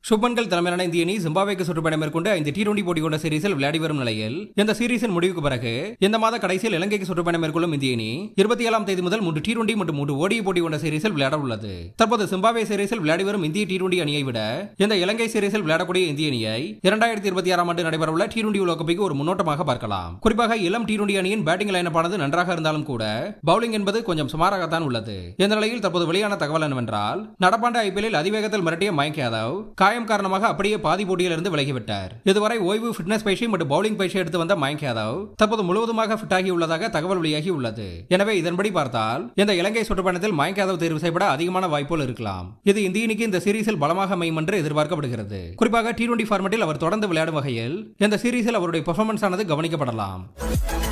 சுப்மன் கில் தலைமையிலான இந்திய அணி ஜிம்பாப்வேக்கு சுற்றுப்பயணம் மேற்கொண்டு 5 T20 போட்டி கொண்ட சீரீஸில் விளையாடி வரும் நிலையில் இந்த சீரீஸின் முடிவுக்கு பிறகு இந்த மாத கடைசியில் இலங்கைக்கு சுற்றுப்பயணம் மேற்கொள்ளும் இந்திய அணி 27ஆம் தேதி முதல் 3 T20 மற்றும் 3 ODI போட்டி கொண்ட சீரீஸில் விளையாட உள்ளது. தற்போது ஜிம்பாப்வே சீரீஸில் விளையாடி வரும் இந்திய T20 அணியை விட இந்த இலங்கை சீரீஸில் விளையாடக்கூடிய இந்திய அணியை 2026ஆம் ஆண்டு நடைபெறவுள்ள T20 உலகக்கோப்பைக்கு ஒரு முன்னோட்டமாக பார்க்கலாம். குறிப்பாக இளம் T20 அணியின் பேட்டிங் லைனப்பானது நன்றாக இருந்தாலும் கூட பவுலிங் என்பது கொஞ்சம் சுமாராகத்தான் உள்ளது. இந்த நிலையில் தற்போது வெளியான தகவல் என்னவென்றால் நடப்பாண்டு IPL அதிவேகத்தில் மிரட்டிய மயங்க் யாதவ் காயம் காரணமாக அப்படியே பாதி போட்டியிலிருந்து விலகிவிட்டார். இதுவரை ஓய்வு, ஃபிட்னஸ் பயிற்சி மற்றும் பவுலிங் பயிற்சி எடுத்து வந்த மயங்க் யாதவ் தற்போது முழுவதுமாக ஃபிட் ஆகி உள்ளதாக தகவல் வெளியாகி உள்ளது. எனவே இதன்படி பார்த்தால் இந்த இலங்கை சுற்றுப்பயணத்தில் மயங்க் யாதவ் தேர்வு செய்யப்பட அதிகமான வாய்ப்புகள் இருக்கலாம். இது இந்திய அணிக்கு இந்த சீரீஸில் பலமாக அமையும் என்று எதிர்பார்க்கப்படுகிறது. குறிப்பாக T20 ஃபார்மேட்டில் அவர் தொடர்ந்து விளையாடும் வகையில் இந்த சீரீஸில் அவருடைய பெர்ஃபார்மன்ஸ் ஆனது கவனிக்கப்படலாம்.